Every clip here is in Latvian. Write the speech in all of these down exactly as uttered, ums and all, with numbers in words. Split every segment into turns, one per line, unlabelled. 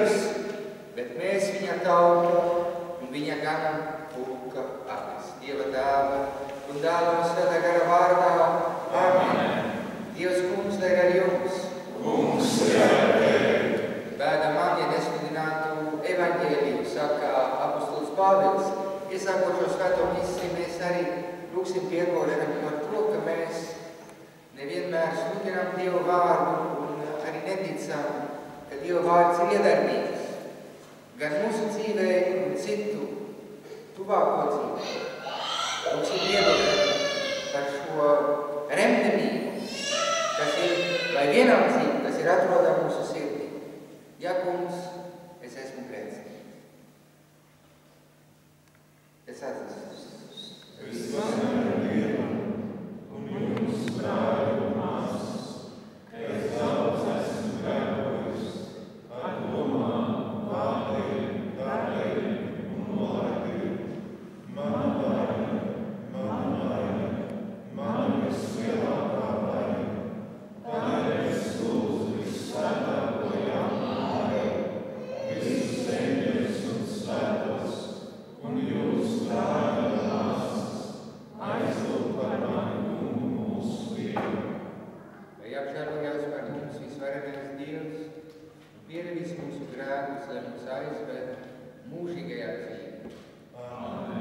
Dievs, bet mēs viņa tauta un viņa gana pulka avis. Dieva tēva un dēla un svētā gara vārdā. Amen. Dievs kungs, lai ir ar jums.
Kungs, lai ir ar tevi.
Bēda man, ja nesludinātu evaņģēliju, saka apostols Pāvils. Iesākot šo svēto misiju, mēs arī lūksim piekošanu par to, ka mēs nevienmēr sludinām Dievu vārdu un arī neticam, ka Dieva vārds ir iedarbīgs gan mūsu dzīvē un citu tuvāko dzīvē. Lūksim piedošanu par šo remdenību, kas ir, vai vienaldzību, kas ir atrodama mūsu sirdī. Ja, kungs, es esmu priecīgs. Es atzīstu.
Es pasaku Dievam un jums, brāļi un māsas, ka es daudz esmu grēkojis ar domām, vārdiem, darbiem un nolaidiem. Mana vaina, mana vaina, mana vislielākā vaina. Tādēļ es lūdzu visvētāko jaunāko, visus eņģeļus un svētos, un jūs, brāļi un māsas, aizlūgt par mani Kungu mūsu Dievu.
Lai apžēlojās par mums visvarenais Dievs un pieredīs mūsu grēkus, lai mūs aizved mūžīgajā dzīvē.
Amen.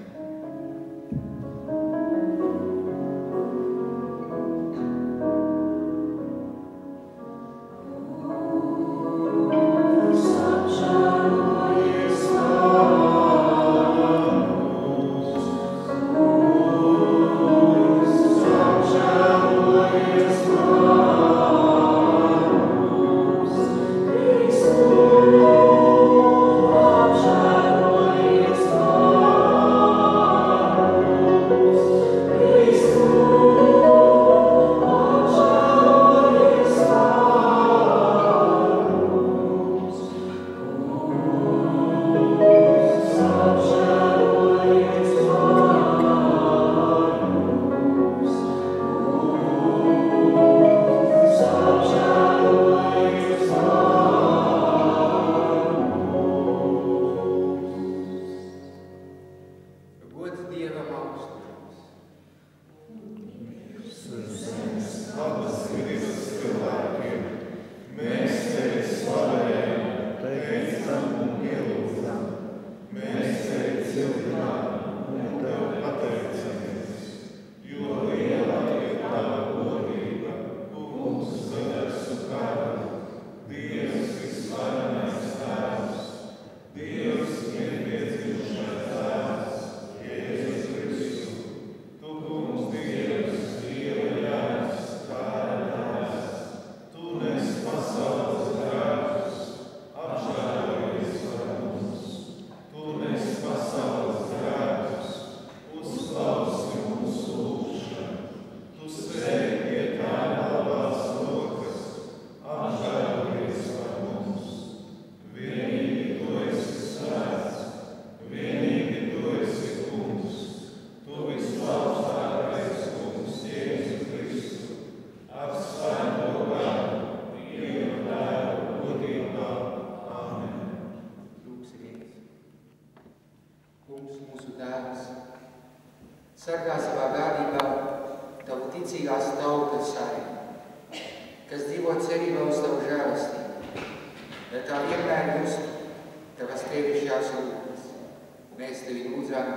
Sargā savā gādībā tavu ticīgās tautas saimi, kas dzīvo cerībā uz tavu žēlastību, lai tā vienmēr justu tavas tevišķās lūgas. Mēs tevi lūdzām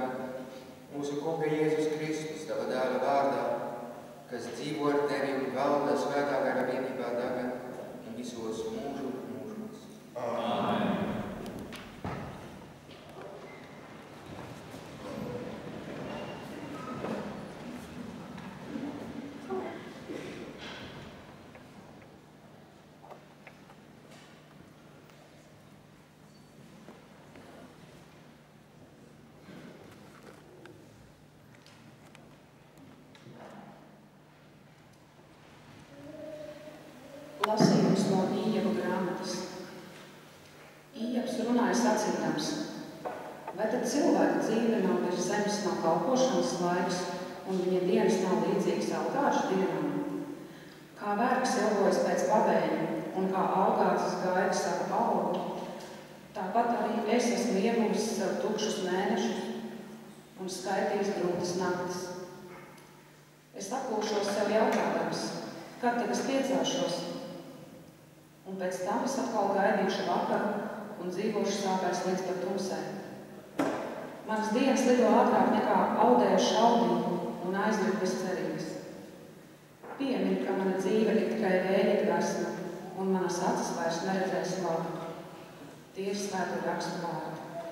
mūsu Kunga Jēzus Kristus, tava dēla vārdā, kas dzīvo ar tevi un valda svētā gara vienībā tagad un visos mūžu mūžos.
Amen.
Lasījums no Ījeba grāmatas. Ījebs runāja sacīdams: vai tad cilvēka dzīve nav virs zemes nav kalpošanas laiks, un viņa dienas nav līdzīgas algāžu dienām? Kā vergs ilgojas pēc pavēļa, un kā augācis gaida savu augu, sev tukšus mēnešus un skaitījis grūtas naktis. Es apūšos sev jautādams, kad tad es piecēšos, un pēc tam es atkal gaidīšu vakaru un dzīvošu sāpēs līdz pat tumsai. Manas dienas lido ātrāk nekā audējuši audību un aizmirst bez cerības. Piemini, ka mana dzīve ir tikai vēja gaisma, un manas acis vairs neredzēs labu. Tie ir svēto rakstu vārdi.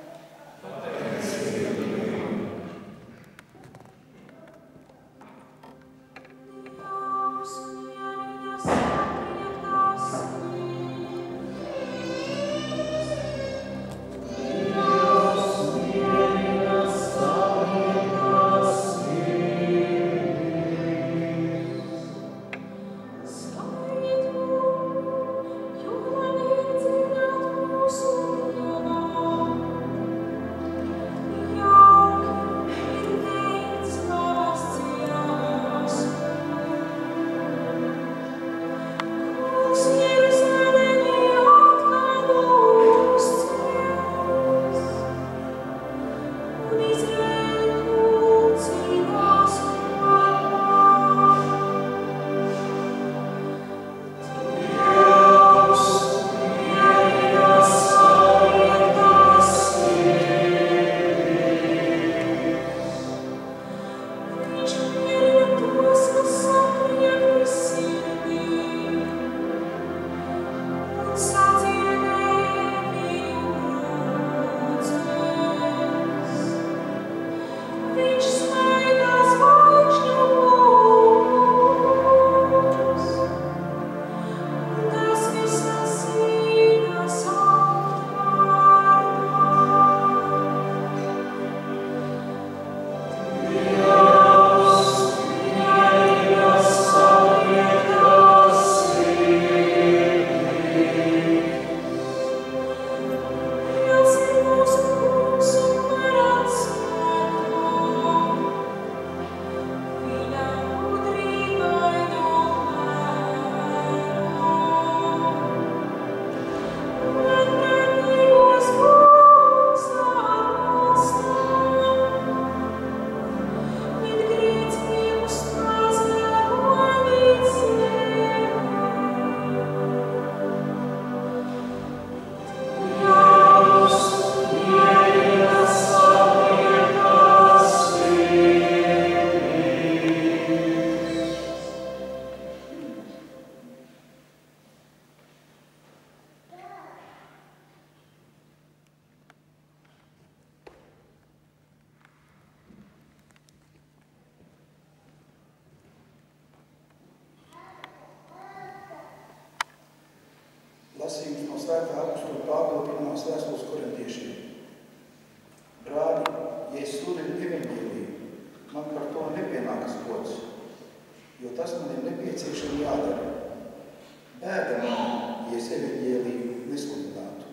Lasījums no svētā apostola Pāvila pirmās vēstules korintiešiem. Brāļi, ja es sludinu evaņģēliju, man par to nepienākas gods, jo tas man ir nepieciešami jādara. Bēda man, ja es evaņģēliju nesludinātu.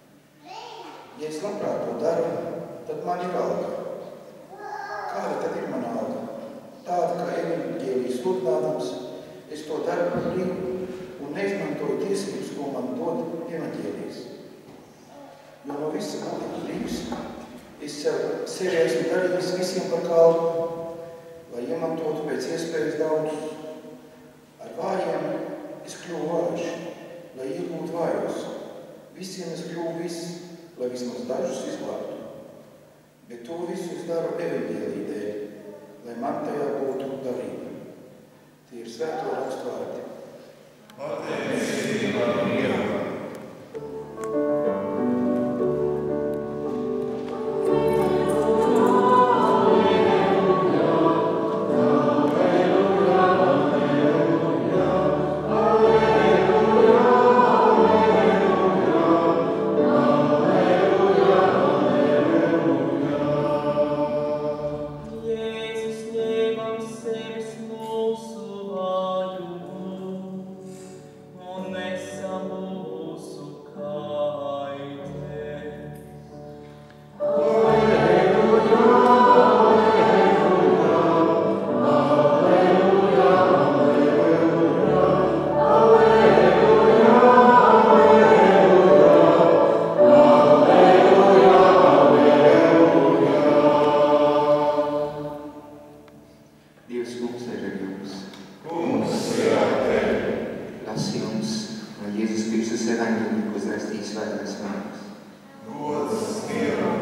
Ja es labprāt to daru, tad man ir alga. Kāda tad ir mana alga? Tāda, ka evaņģēliju sludinādams, es to daru par brīvu un neizmantoju tiesības, ko man dod evaņģēlijs. Jo no visa būtības brīvs, es sevi esmu darījis visiem par kalpu, lai iemantotu pēc iespējas daudzus. Ar vājiem es kļuvu vājš, lai iegūtu vājos. Visiem es kļuvu viss, lai vismaz dažus izglābtu. Bet to visu es daru evaņģēlija dēļ, lai man tajā būtu darība. Tie ir svēto rakstu vārdi.
Pateicība Dievam!
Un mēs savu
svētais vārds.
Gods Dievam!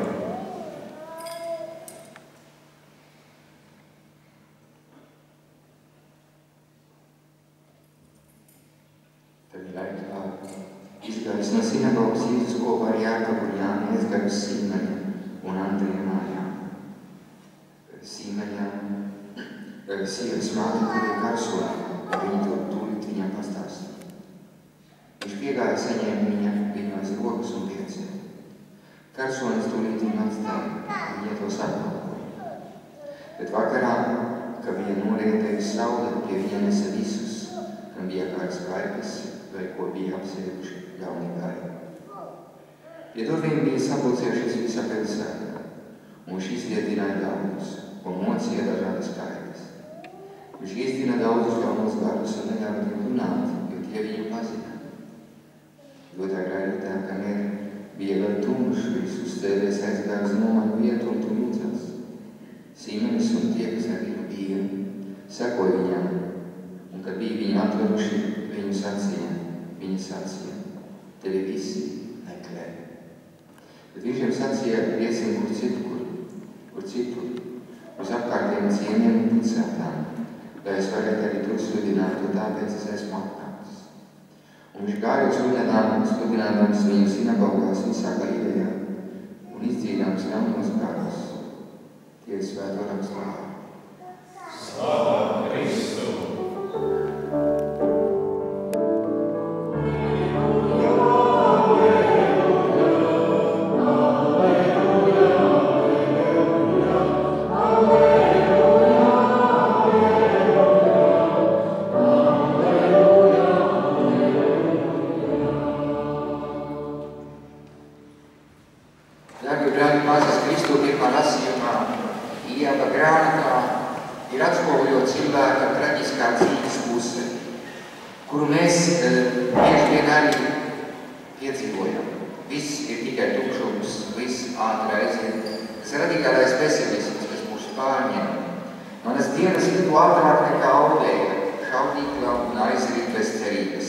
Tad laikā izgājis no sinagogas Jēzus kopā ar Jākabu un Jāni aizgāja uz Sīmeņa un Andreja mājām. Sīmeņā sievas māte bija karsoni, un viņi to tūlīt viņam pastāstīja. Viņš piegāja, saņēma viņa, viņu aiz rokas un piecēla. Karsonis tūlīt viņu atstāja, un viņa to sakalpoja. Bet vakarā, kad viņa norietēja saule, pie viņa nesa visus, kam bija kāds kaipes, vai ko bija apsēduši ļaunīgāji. Pie durvīm bija sapulcējušies visā pilsētā, un viņš izdiedināja daudzus, un mocīja dažādas kaipes. Viņš izdina daudzus ļaunos garus un neļāva viņiem runāt, jo tie viņu pazina. Ļoti gaidītā, kamēr bija vēl tumšs, viņš uzstēdies aizgāja uz nomanu vietu un tur lūdzās. Sīmenis un tie, kas ar viņu bija, sekoja viņam, un kad bija viņu atveruši, viņu sacīja, viņi sacīja, tevi visi meklē. Bet viņš viņam sacīja, iesim kur citur, kur citur, uz apkārtiem ciemiem un pilsētām, lai es varētu arī tur sludināt, un tāpēc es esmu apkārtis. Un viņš gāja uz sludinām, sludinādams viņu sinagogās visā Galilejā un izdzīdams ļaunos garus. Tie ir svēto rakstu vārdi.
Slava Kristu!
kuru mēs bieži vien arī piedzīvojam. Viss ir tikai tukšums, viss ātri aiziet. Tas radikālais pesimisms, kas mūs pārņem. Manas dienas ritu ātrāk nekā audēja, šaudīklā un aizrīt bez cerības.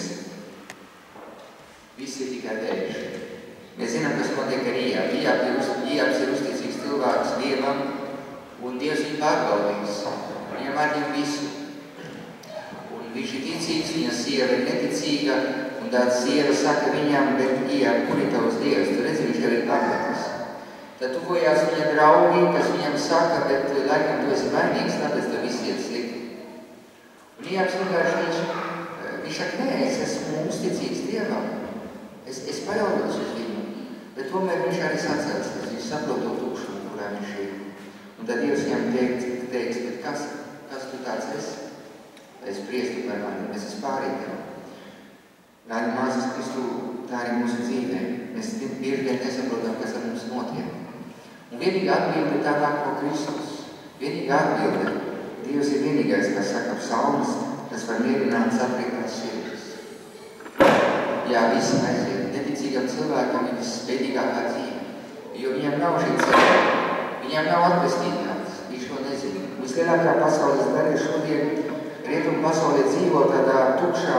Viss ir tikai dēļ. Mēs zinām, kas notiek ar Ijābu. Ijābs ir uzticīgs cilvēks Dievam, un Dievs viņu pārbaudīs. Viņam atņem visu. Un viņš ir ticīgs, viņa sieva ir neticīga, un tāda sieva saka viņam, bet Ijāb, kur ir tavs Dievs? Tu redzi, viņš tev ir pagatis. Tad tuvojās viņa draugi, kas viņam saka, bet laikam tu esi vainīgs, tāpēc tev viss iet slikti. Un Ijābs vienkārši viņš, viņš saka, nē, es esmu uzticīgs Dievam. Es, es paļaujos uz viņu, bet tomēr viņš arī sacēls, viņš saprot to tukšumu, kurā viņš ir. Un tad Dievs viņam teiks, teiks bet kas, kas tu tāds esi? Lai es priestu par mani, es esmu pārīgam. Rādi māsas Kristu, tā arī mūsu dzīvē. Mēs bieži vien nesaprotam, kas ar mums notiek. Un vienīgā atbilde tā nāk no Kristus. Vienīgā atbilde. Dievs ir vienīgais, kas saka psalmas, kas var mierināt sapriekās sirdis. Jā, visi aiziet. Neticīgam cilvēkam ir visspēdīgākā dzīve, jo viņam nav šī ceļa. Viņam nav atpestītāts, viņš to nezina. Vislielākā pasaules daļa šodien rietumu pasaulē dzīvo tādā tukšā,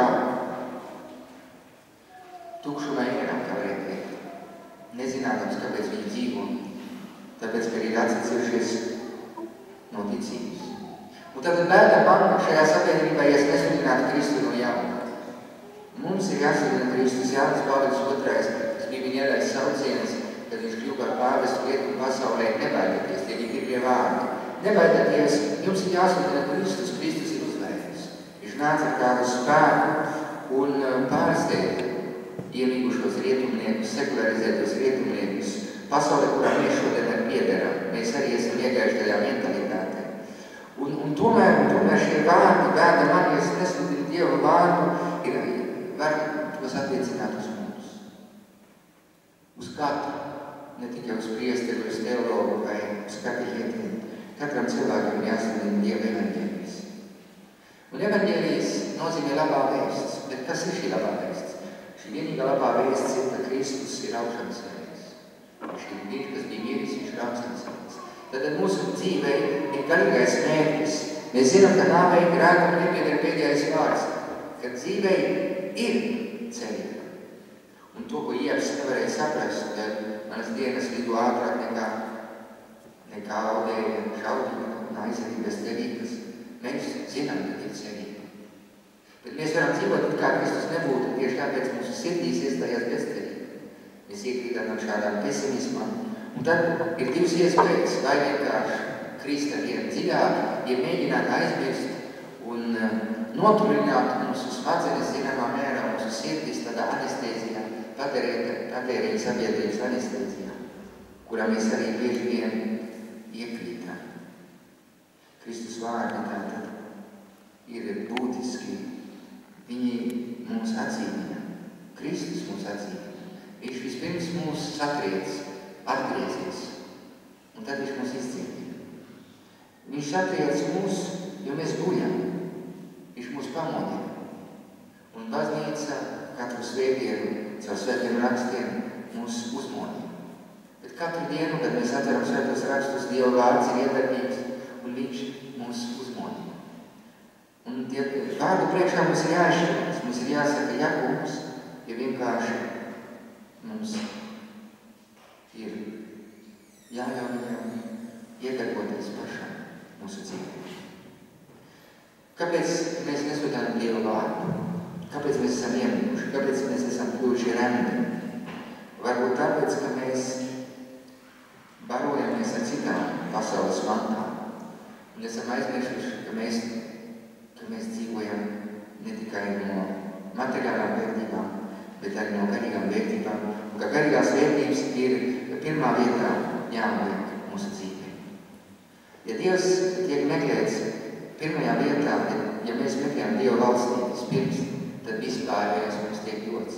tukšumā ierā, kā varētu teikt. Nezinādams, kāpēc viņi dzīvo. Tāpēc, ka ir atsacījušies no ticības. Un tad bēda man šajā sabiedrībā, ja es nesludinātu Kristu no jauna. Mums ir jāsludina Kristus. Jānis Pāvils otrais, kas bija viņa ielais sauciens, kad viņš kļuva par pāvestu rietumu pasaulē, nebaidieties, tie bija pirmie vārdi. Nebaidieties, jums ir jāsludina Kristus, Kristus ir uzvērts. Viņš nāca ar tādu spēku un pārsteigta iemīgušos rietumniekus, sekularizētos rietumniekus, pasaulē, kurā mēs šodien ar piederam. Mēs arī esam iegājuši tajā mentalitātē. Un, un tomēr, un tomēr šie vārdi, bēda man, ja es nesludinu Dieva vārdu, ir, var tos attiecināt uz mums. Uz katru, ne tikai uz priesteri, uz teologu vai uz katehietiem. Katram cilvēkam jāsludina Dieva evaņģēlijs. Un evaņģēlijs nozīmē labā vēsts. Bet kas ir šī labā vēsts? Šī vienīgā labā vēsts ir, ka Kristus ir augšām celts. Viņš ir viņš, kas bija miris, viņš ir augšām celts. Tad mūsu dzīvē ir galīgais mērķis. Mēs zinām, ka nāvei grēkam nepieder pēdējais vārds, ka dzīvē ir ceļi. Un to, ko Ievs nevarēja saprast, bet manas dienas lido ātrāk nekā, nekā audēja šaudība un aizrīja bez cerības. Mēs zinām, ka ir cerība. Bet mēs varam dzīvot, it kā Kristus nebūtu, tieši tāpēc mūsu sirdīs iestājās bezcerība. Mēs iekrītam no šādām pesimismām. Un tad ir divas iespējas, vai vienkārši krist ar vienu dziļāk, ja mēģināt aizmirst un noturināt mūsu smadzenes zināmā mērā, mūsu sirdis tādā anestēzijā, patērēja sabiedrības anestēzijā, kurā mēs arī bieži vien iekrītam. Kristus vārdi tātad ir būtiski. Viņi mūs atzīmina. Kristus mūs atzīmina. Viņš vispirms mūs satriec, atgriezies, un tad viņš mūs izcīnīja. Viņš satriec mūs, jo mēs guļam. Viņš mūs pamodina. Un baznīca katru svētdienu caur svētiem rakstiem mūs uzmodina. Bet katru dienu, kad mēs atveram svētos rakstus, Dieva vārds ir iedarbības, un viņš mūs uzmodina. Un tie vārdu priekšā mums ir jāizšķirās, mums ir jāsaka Jakubs, ja vienkārši mums ir jāļauj viņam iedarboties pašam mūsu dzīvē. Kāpēc mēs nesodām Dieva vārdu? Kāpēc mēs esam iemīguši? Kāpēc mēs esam kļuvuši remti? Varbūt tāpēc, ka mēs barojamies ar citām pasaules mantām. Un esam aizmirsuši, ka mēs, ka mēs dzīvojam ne tikai no materiālām vērtībām, bet arī no garīgām vērtībām. Un ka garīgās vērtības ir pirmā vietā jāliek mūsu dzīvē. Ja Dievs tiek meklēts pirmajā vietā, ja mēs meklējam Dieva valstības pirms, tad vispārējais mums tiek dots.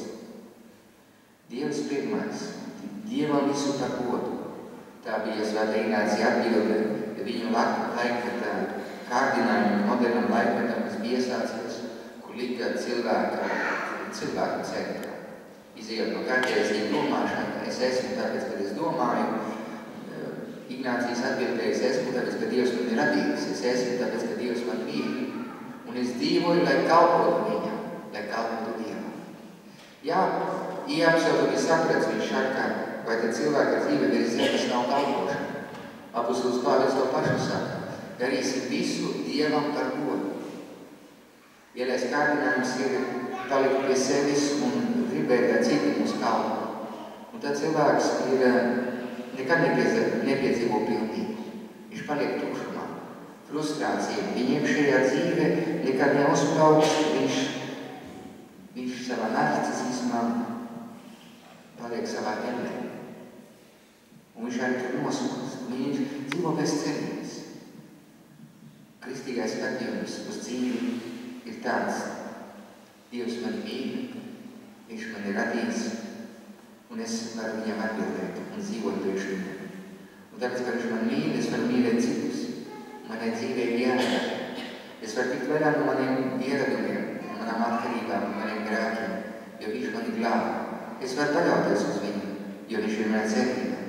Dievs pirmais, Dievam visu par godu. Tā bija Svētā Ignācija atbilde viņu laikmetā kārdinājumu modernam laikmetam, kas bija iesācies, kur lika cilvēka, cilvēka centrā. Izejot no kārtējas domāšana, es esmu tāpēc, kad es domāju, Ignācijas atbildēja, es esmu tāpēc, ka Dievs man ir radījis, es esmu tāpēc, ka Dievs man mīl. Un es dzīvoju, lai kalpotu viņam, lai kalpotu Dievam. Jā, Ievs bija saprats, viņš saka, vai tad cilvēka dzīve virs zemes nav kalpošana. Apostols Pāvils to pašu saka, darīsim visu Dievam par godu. Vienais kārdinājums ir palikt pie sevis un gribēt, lai citi mūs kalpo. Un tad cilvēks ir nekad nepiedzīvo pilnību. Viņš paliek tukšumā, frustrācija. Viņa iekšējā dzīve nekad neuzplaukst, viņš, viņš savā narcisismā paliek savā ķemē. Un viņš arī tur nosmūst. Viņš dzīvo bez cerības. Kristīgais skatījums uz dzīvi ir tāds: Dievs mani mīl, viņš mani radījis, un es varu viņam atbildēt un dzīvot priekš viņam. Un tāpēc, ka viņš man mīl, es varu mīlēt citus. Manai dzīvē ir jāredz. Es varu tikt vaļā no maniem ieradumiem, no manām atkarībām, no maniem grēkiem, jo viņš mani glāba. Es varu paļauties uz viņu, jo viņš ir manā cerībā.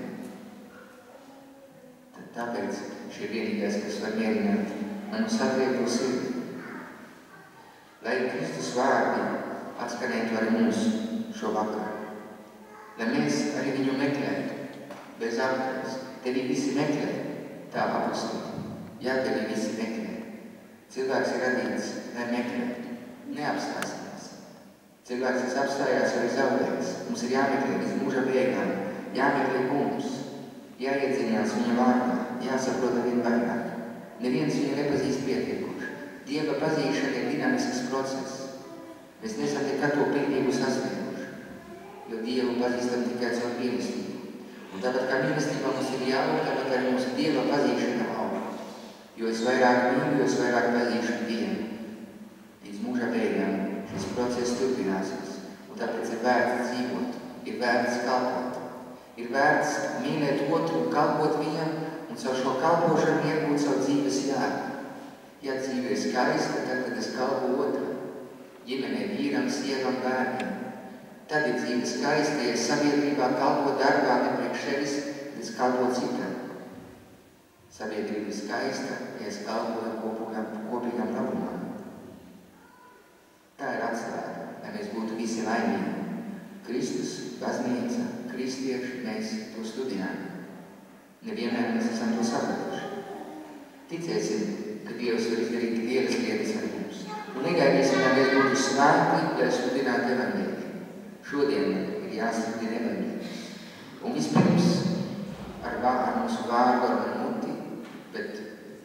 Tad tāpēc šī ir vienīgais, kas var mierināt manu satriekto sirdi. Lai Kristus vārdi atskanētu arī mūsu šo vakaru. Lai mēs arī viņu meklētu, bez apkārs. Tevi visi meklē, tā apustīt. Jā, tevi visi meklē. Cilvēks ir radīts, lai meklētu, neapstāstinās. Cilvēks, kas apstājās, arī zaudēs. Mums ir jāmeklē līdz mūža beigām, jāmeklē kungs, jāiedzinās viņa vārdā, jāsaprota viņu vairāk. Neviens viņu nepazīst pietiekoši. Dieva pazīšana ir dinamisks process. Mēs nesam nekad to pilnību sasnieguši, jo Dievu pazīstam tikai caur mīlestību. Un tāpat kā mīlestībā mums ir jābūt, tāpat arī mūsu Dieva pazīšana aug. Jo es vairāk mīlu, jo es vairāk pazīšu Dievu. Līdz mūža beigām šis process turpināsies. Un tāpēc ir vērts dzīvot, ir vērts kalpot. Ir vērts mīlēt otru un kalpot viņam, un caur šo kalpošanu iegūt savu dzīves jēgu. Ja dzīve ir skaista, tad, kad es kalpu otram, ģimenē, vīram, sievam, bērniem. Tad ir dzīve skaista, ja sabiedrībā kalpo darbā ne priekš sevis, tad es kalpo citam. Sabiedrība ir skaista, ja es kalpoju kopīgam, kopīgam labumam. Tā ir atslēga, lai mēs būtu visi laimīgi. Kristus, baznīca, kristieši, mēs to studējam. Nevienmēr mēs esam to sapratuši. Ticēsim, ka Dievs var izdarīt lielas lietas ar mums. Un negaidīsim, lai mēs būtu svēti, lai studinātu evaņģēliju. Šodien ir jāstudina evaņģēlijs. Un vispirms ar, vā, ar mūsu vārdu, ar muti, bet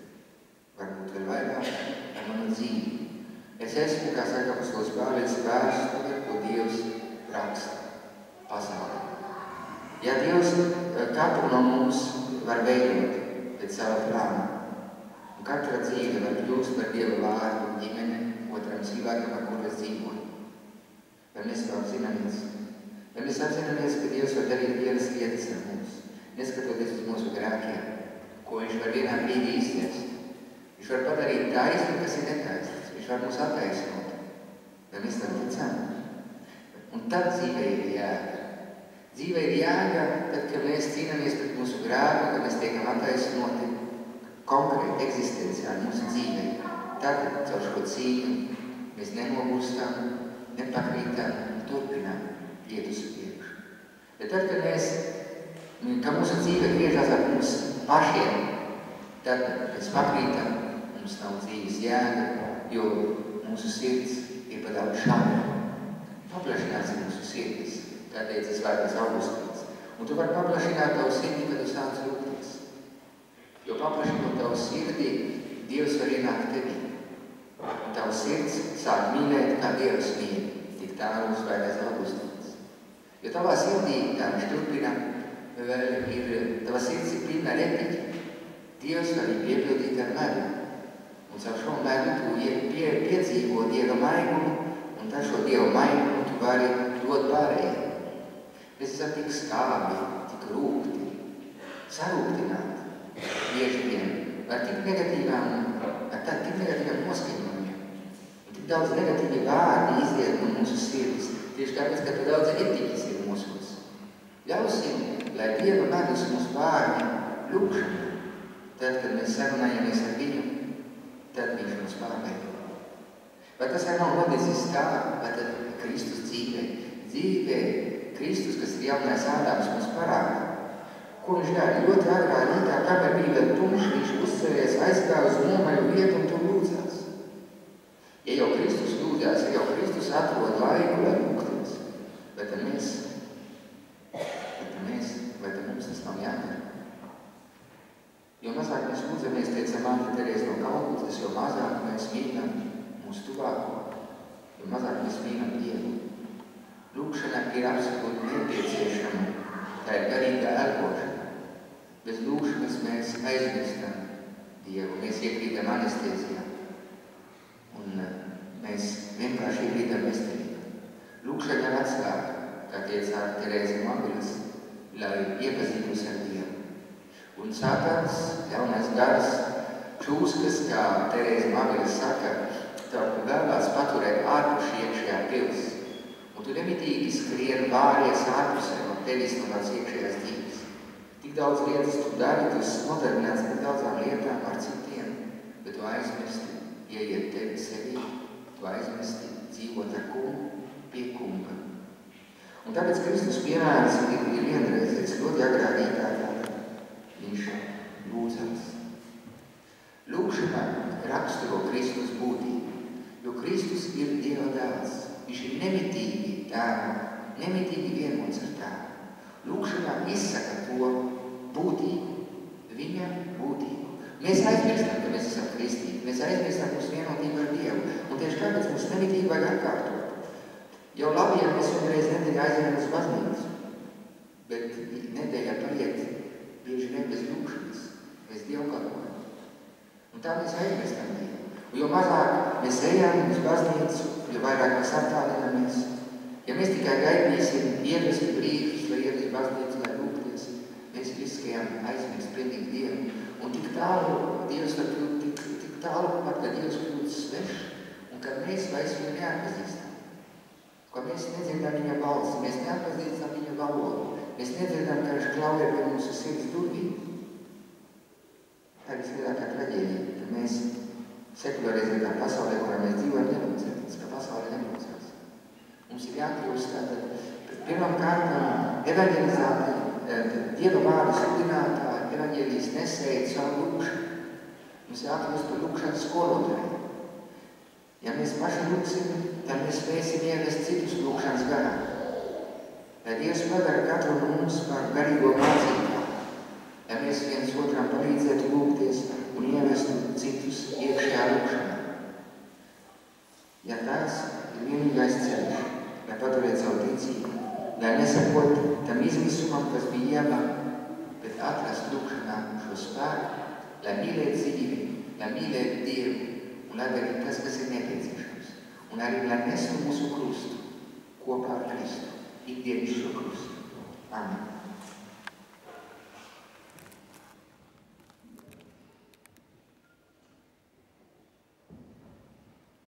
varbūt vēl vairāk ar manu dzīvi. Es esmu, kā saka apostols Pāvils, vēstule, ko Dievs raksta pasaulē. Ja Dievs katru no mums var veidot pēc sava plāna, un katra dzīve var kļūst par Dieva vārdu, ģimene, otram cilvēkam, ar kuru es dzīvoju. Vai mēs to apzināmies? Vai mēs apzināmies, ka Dievs var darīt lielas lietas ar mums, neskatoties uz mūsu grēkiem, ko viņš var vienā brīdī iztiest. Viņš var padarīt taisni, kas ir netaisnis. Viņš var mūs attaisnot. Vai mēs tam ticam? Un tad dzīvē ir jēga. Dzīvē ir jēga, tad, kad mēs cīnāmies pret mūsu grēku, kad mēs tiekam attaisnoti konkrēti eksistenciāli mūsu dzīvē. Tad, caur šo cīņu, mēs nenogūstam, nepakrītam un turpinām iet uz priekšu. Bet tad, kad mēs, ka mūsu dzīve griežās ar mums pašiem, tad mēs pakrītam, mums nav dzīves jēga, jo mūsu sirds ir pa daudz šaura. Paplašinās mūsu sirdis, kā teica Svētais Augustīns. Un tu vari paplašināt tavu sirdi, kad tu sāc rūpties. Jo paplašinot tavu sirdi, Dievs var ienākt tevī. Un tavu sirds sāk mīlēt, kā Dievs mīl. Tik tālu Svētais Augustīns. Jo tavā sirdī, tā viņš turpina, vēl ir, tava sirds ir pilna retiķi. Dievs var viņu piepildīt ar medu. Un caur šo medu tu pie, piedzīvo Dieva maigumu, un tad šo Dieva maigumu tu vari dot pārējiem. Mēs esam tik skābi, tik rūgti, sarūktināti, bieži vien, ar tik negatīvām, ar tā, tik negatīvām noskaņojumiem. Un tik daudz negatīvi vārdi iziet no mūsu sirds, tieši tāpēc, ka tu daudz etiķis ir mūsos. Ļausim, lai Dieva medus mūsu vārdi lūkšanā. Tad, kad mēs sarunājamies ar viņu, tad viņš mums pārveido. Vai tas arī nav noticis tā, vai tad Kristus dzīvē? Dzīvē Kristus, kas ir jaunais Ādams, mums parāda. Ko viņš dara? Ļoti agrā rītā, kamēr bija vēl tumšs, viņš uzceries, aizgāja uz nomaļu vietu un tur lūdzās. Ja jau Kristus lūdzās, ja jau Kristus atrod laiku, lai lūgties, vai tad mēs, vai tad mēs, vai tad mums tas nav jādara? Jo mazāk mēs lūdzamies, teica Māte Terēze no Kalkutas, jo mazāk mēs mīlam mūsu tuvāko, jo mazāk mēs mīlam Dievu. Lūkšana ir absolūti nepieciešama, tā ir garīgā elpošana. Bez lūkšanas mēs aizmirstam Dievu, mēs iekrītam anestēzijā un mēs vienkārši iekrītam veselībā. Lūkšana ir atslēga, kā teica Terēze no Avilas, lai iepazītos ar Dievu. Un Sātans, jaunais gars, čūskas, kā Terēze Mavilas saka, tev vēlās paturēt ārpus iekšējā pils. Un tu nemitīgi skrien vāries ārpusē no tevis no tās iekšējās dzīves. Tik daudz lietas tu dari, tu esi modernēts par daudzām lietām ar citiem, bet tu aizmirsti ieiet tevi sevī, tu aizmirsti dzīvot ar kungu, pie kunga. Un tāpēc Kristus piemērs ir, ir vienreizēs, ļoti agrā rītā tāda. Viņš lūdzās. Lūkšanā raksturo Kristus būtību, jo Kristus ir Dieva dēls. Viņš ir nemitīgi tēva, nemitīgi vienmods ar tēvu. Lūkšanā izsaka to būtību, viņa būtību. Mēs aizmirstam, ka mēs esam kristīgi, mēs aizmirstam mūsu vienotību ar Dievu, un tieši tāpēc mums nemitīgi vajag atkārtot. Jau labi, ja mēs vienreiz nedēļā aizējam uz baznīcu, bet nedēļā paiet bieži vien bez lūkšanas, bez dievkalpojuma. Un tā mēs aizmirstam Dievu. Un jo mazāk mēs ejam uz baznīcu, jo vairāk mēs attālinamies. Ja mēs tikai gaidīsim iedvesmi brīžus, lai iet uz baznīcu, lai lūgties, mēs riskējam aizmirst pilnīgi Dievu. Un tik tālu Dievs var kļūt, tik, tik tālu pat, ka Dievs kļūt svešs, un kad mēs vairs viņu neatpazīstam. Ka mēs nedzirdam viņa balsi, mēs neatpazīstam viņa valodu. Mēs nedzirdam, ka viņš klauvē pie mūsu sirds durvīm. Tā ir vislielākā traģēdija, ka mēs sekularizētā pasaulē, kurā mēs dzīvojam, nelūdzamies, ka pasaulē nelūdzās. Mums ir jākļūst tāda Pirmām kārtām evangelizātori, Dieva vārdu sludinātāji, evangelijas nesēji savu lūkšanu. Mums jākļūst par lūkšanas skolotāju. Ja mēs paši lūksim, tad mēs spēsim ievest citus lūkšanas garā. Lai Dievs padara katru no mums par garīgo mācītāju, lai mēs viens otram palīdzētu lūgties un ievestu citus iekšējā lūkšanā. Ja tās ir vienīgais ceļš, lai paturētu savu ticību, lai nesakot tam izmisumam, kas bija jāmāk, bet atrast lūkšanā šo spēku, lai mīlēt dzīvi, lai mīlēt Dievu un lai darīt tas, kas ir nepieciešams. Un arī, lai nestu mūsu krustu kopā ar Kristu, ikdienišķo krustu. Amen.